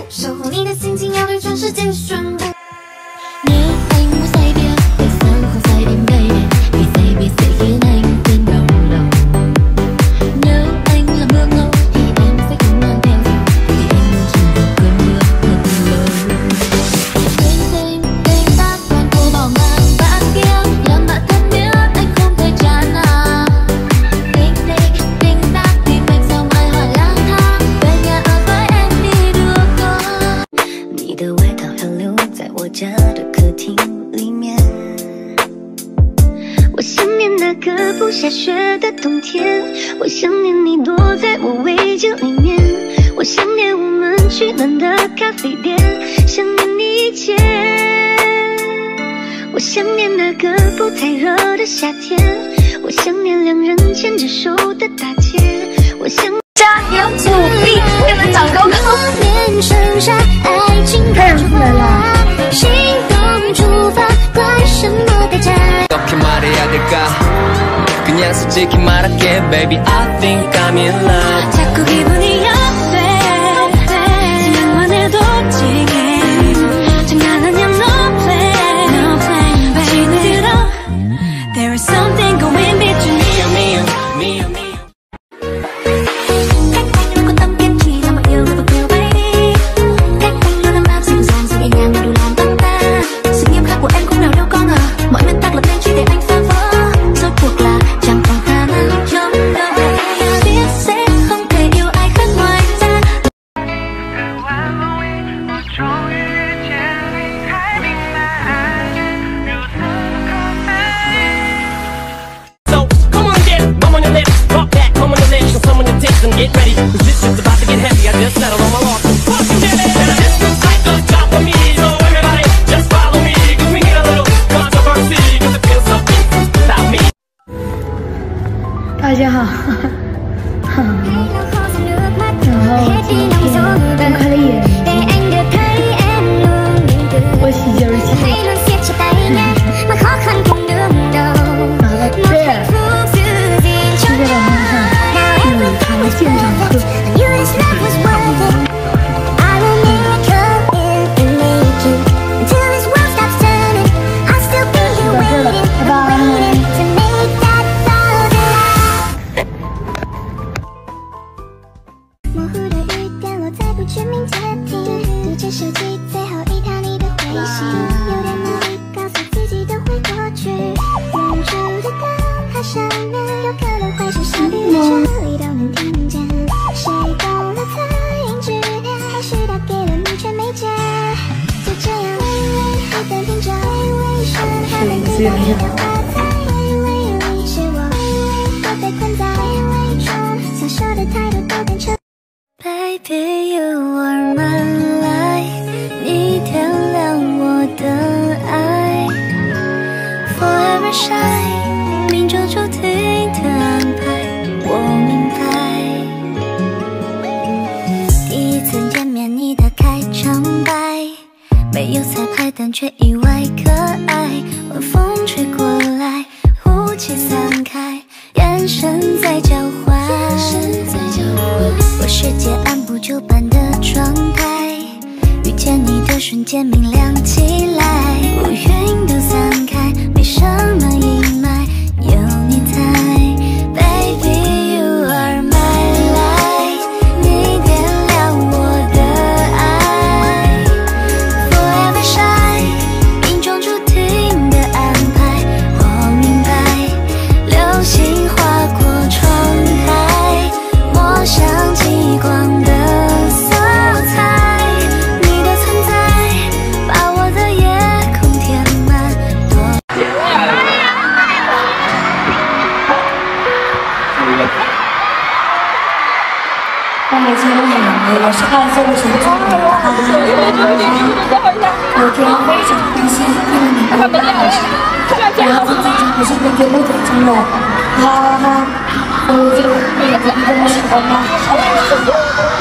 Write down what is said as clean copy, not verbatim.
守护你的心情，要对全世界宣布。 Nếu anh muốn say bia, tại sao không say đêm đây để vì say bia sẽ khiến anh quên đau lòng. Nếu anh là mưa ngâu thì em sẽ không mang theo gì, vì em muốn chìm vào cơn mưa thật lâu. Tình ta toàn cô bỏ ngang bạn kia, làm bạn thân biết anh không thể chán à. Tình ta tìm anh sao mai hỏi lang thang, về nhà ở với em đi được không? 你的外套还留在我家的客厅里面，我想念那个不下雪的冬天，我想念你躲在我围巾里面，我想念我们取暖的咖啡店，想念你一切。我想念那个不太热的夏天，我想念两人牵着手的大街，我想加油努力，为了长高高。 面盛夏，爱情太阳出来了。 心动出发，管什么代价？ 어떻게 말해야 될까? 그냥 솔직히 말할게, baby. I think I'm in love. 자꾸 기분이 업돼. 생각만 해도 찡해. 장난 아니야, no play. 마신을 들어. There is something going between me and me and me and me. Get ready, 'cause this shit's about to get heavy. I just settled on my loss. Fucking get it. And this is like the top of me. So everybody, just follow me. 'Cause we need a little controversy. 'Cause it feels so good without me. 大家好，然后今天睁开了眼睛，我喜极而泣。拿了这，就在网上有一堂现场课。 模糊的雨点落在不知名街亭，对着手机最后一条你的回信，有点努力告诉自己都会过去。远处的灯塔上面有可能会是下雨的这里都能听见，谁懂了侧影之恋，还是打给了你却没接，就这样微微黑灯凭着微微声，还能听到你的话在微微里，是我微微都被困在微微中，想说的太多都变成。 Baby, you are my light， 你点亮我的爱 ，Forever shine， 命中注定的安排，我明白。第一次见面，你的开场白，没有彩排，但却意外可爱。晚风吹过来，雾气散开，眼神在交换。 我世界按部就班的状态，遇见你的瞬间明亮起来，乌云都散开，没什么阴霾，有你在 ，Baby you are my light， 你点亮我的爱 ，Forever shine， 命中注定的安排，我明白，流星划过窗台。 我像极光的色彩，你的存在把我的夜空填满。 我每次都很累，我是爱做的什么作品我非常开心，因为你们的好声，然后自己还是会给我点赞的，哈哈哈。我就一直喜欢吗？